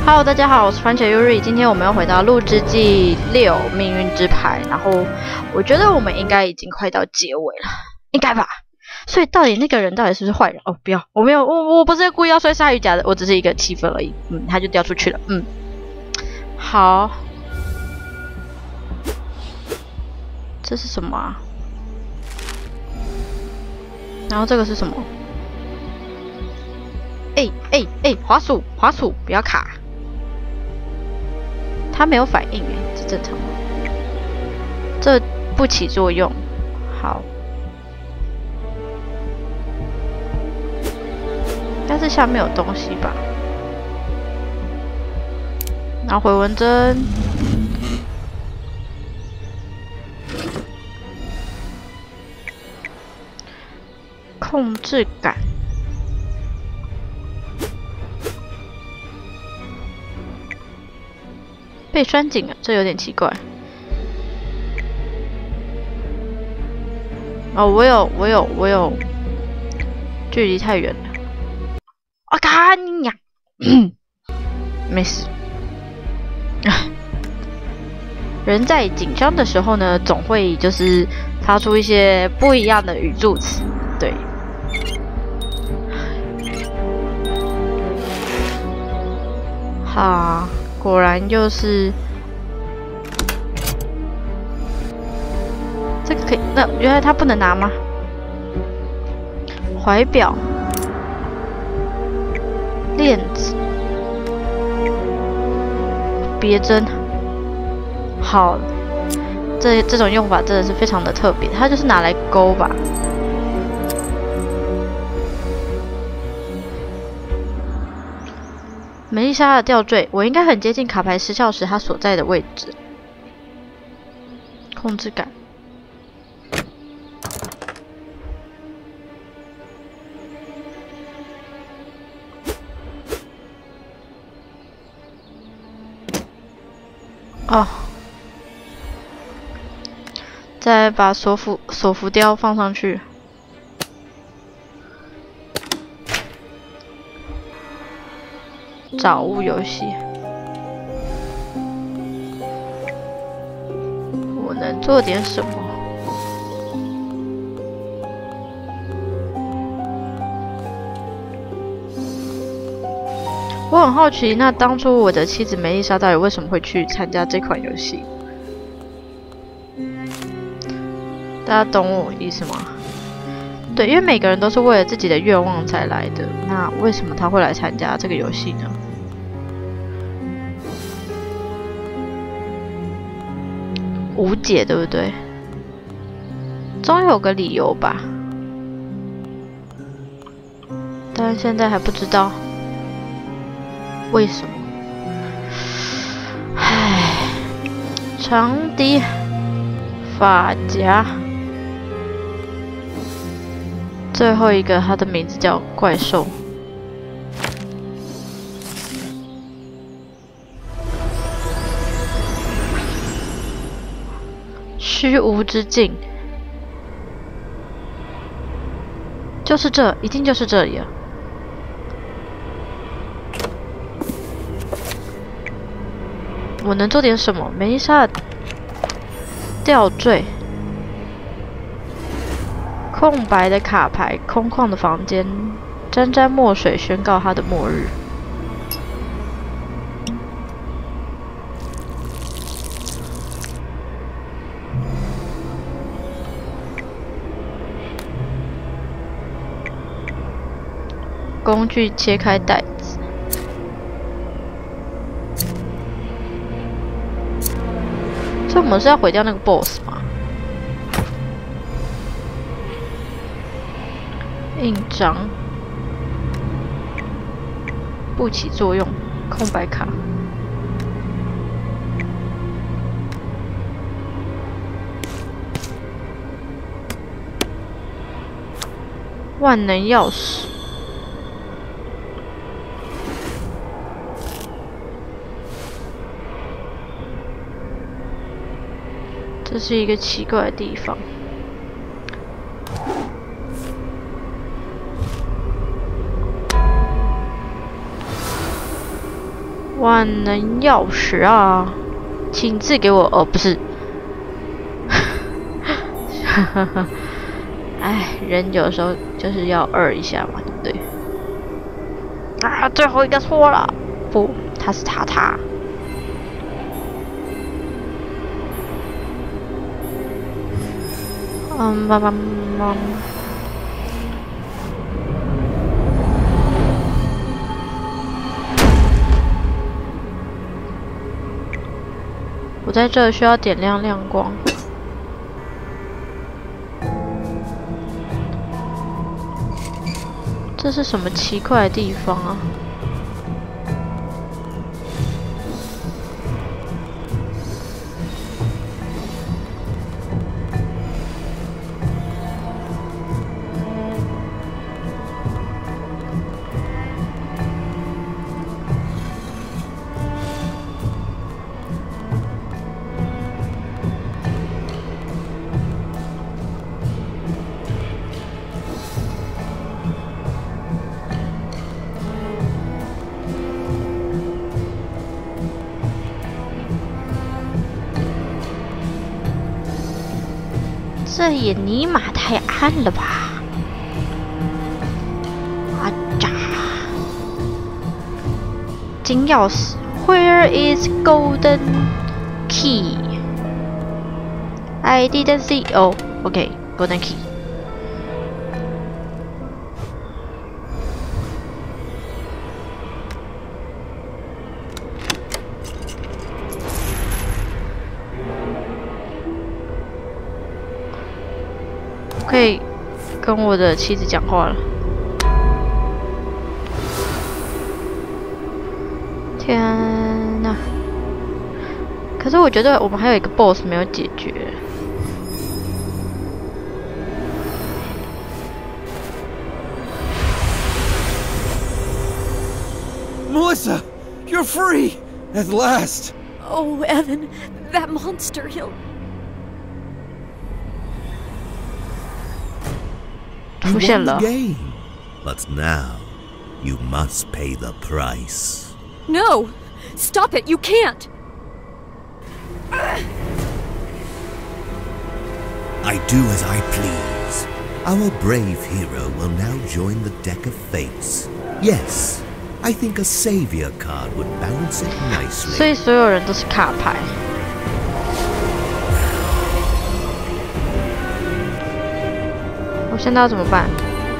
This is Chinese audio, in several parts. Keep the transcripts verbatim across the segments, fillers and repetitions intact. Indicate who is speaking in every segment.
Speaker 1: Hello， 大家好，我是番茄 Yuri。今天我们要回到《鹿之祭六：命运之牌》，然后我觉得我们应该已经快到结尾了，应该吧？所以到底那个人到底是不是坏人？哦，不要，我没有，我我不是故意要摔鲨鱼夹的，我只是一个气氛而已。嗯，他就掉出去了。嗯，好，这是什么啊？然后这个是什么？哎哎哎，滑鼠滑鼠，不要卡。它没有反应诶，这正常吗？这不起作用。好，应该是下面有东西吧。然后回纹针，控制感。被拴紧了，这有点奇怪。哦，我有，我有，我有，距离太远了。啊，卡你呀！没事。人在紧张的时候呢，总会就是发出一些不一样的语助词，对。哈。果然又是这个可以，那原来它不能拿吗？怀表、链子、别针，好，这这种用法真的是非常的特别，它就是拿来勾吧。梅丽莎的吊坠，我应该很接近卡牌失效时它所在的位置。控制感。哦。再把索福索福雕放上去。找物游戏，我能做点什么？我很好奇，那当初我的妻子梅丽莎到底为什么会去参加这款游戏？大家懂我意思吗？对，因为每个人都是为了自己的愿望才来的，那为什么他会来参加这个游戏呢？无解，对不对？总有个理由吧，但现在还不知道为什么。唉，长笛、发夹，最后一个，它的名字叫怪兽。虚无之境，就是这，一定就是这里了。我能做点什么？梅丽莎的吊坠，空白的卡牌，空旷的房间，沾沾墨水宣告它的末日。工具切开袋子，所以我们是要毁掉那个 boss 吗？印章不起作用，空白卡。万能钥匙。这是一个奇怪的地方。 万能钥匙啊，请赐给我。哦，不是。哎，人有时候就是要二一下嘛，对不对？啊，最后一个错了。不，他是塔塔。嗯，妈妈妈。我在这需要点亮亮光。这是什么奇怪的地方啊？这也尼玛太暗了吧！啊喳！金钥匙 ，Where is golden key? I didn't see. Oh, okay, golden key. 可以跟我的妻子讲话了。天哪！可是我觉得我们还有一个 boss 没有解决。
Speaker 2: Melissa, you're free at last.
Speaker 3: Oh, Evan, that monster, he'll...
Speaker 1: 出现了。
Speaker 4: But now, you must pay the price.
Speaker 3: No! Stop it! You can't!
Speaker 4: I do as I please. Our brave hero will now join the deck of fates. Yes, I think a savior card would balance it nicely.
Speaker 1: 所以所有人都是卡牌。我现在要怎么办？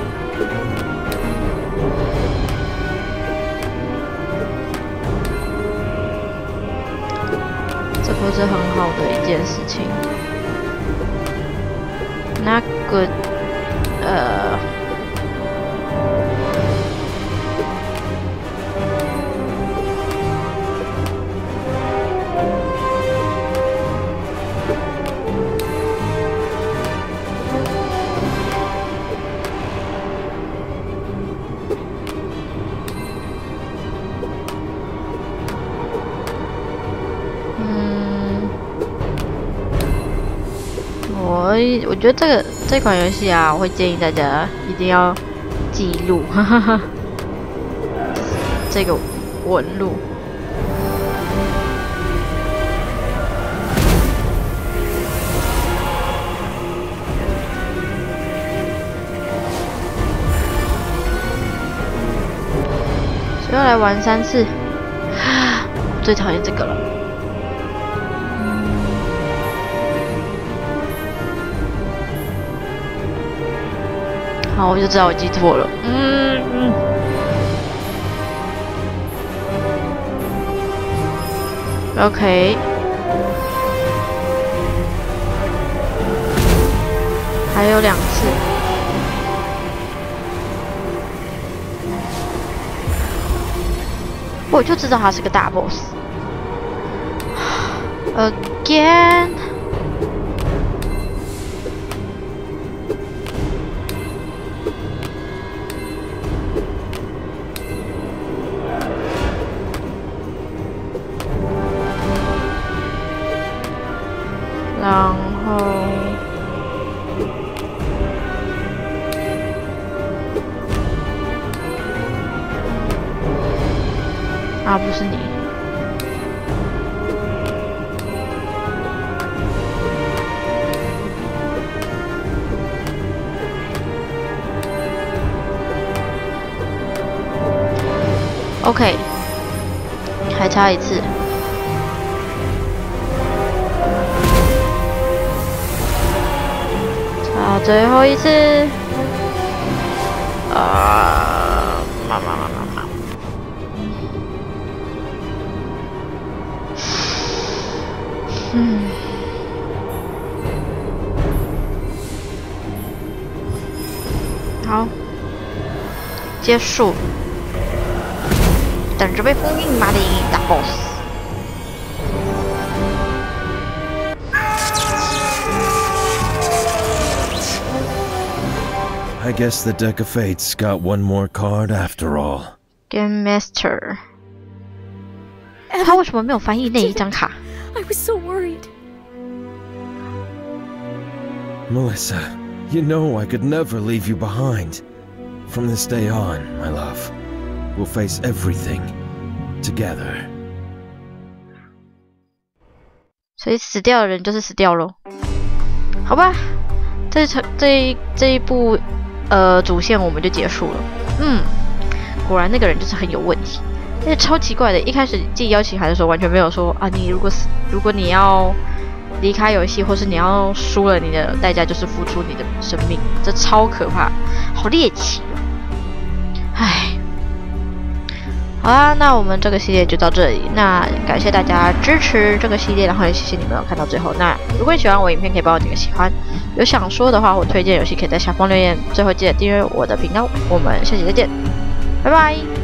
Speaker 1: 这不是很好的一件事情。Not good。呃。我我觉得这个这款游戏啊，我会建议大家一定要记录，哈哈哈，这个纹路。所以要来玩三次，我最讨厌这个了。 好，我就知道我记错了。嗯嗯。OK。还有两次。我就知道他是个大 boss。Again。 然后，啊，不是你。 OK， 还差一次。差最后一次。啊！妈妈妈妈妈！嗯。好，结束。等着被封印吗的大 boss。
Speaker 2: I guess the Deck of Fates got one more card after all.
Speaker 1: Game Master， 他为什么没有翻译那一张卡
Speaker 3: I was so worried.
Speaker 2: Melissa, you know I could never leave you behind. From this day on, my love, we'll face everything together.
Speaker 1: 所以死掉的人就是死掉咯。好吧，这场这一这一部呃主线我们就结束了。嗯，果然那个人就是很有问题，而且超奇怪的。一开始寄邀请函的时候完全没有说啊，你如果死，如果你要离开游戏，或是你要输了，你的代价就是付出你的生命，这超可怕，好猎奇哦。唉，好啦，那我们这个系列就到这里。那感谢大家支持这个系列，然后也谢谢你们有看到最后。那如果你喜欢我影片，可以帮我点个喜欢。有想说的话或推荐游戏，可以在下方留言。最后记得订阅我的频道。我们下期再见，拜拜。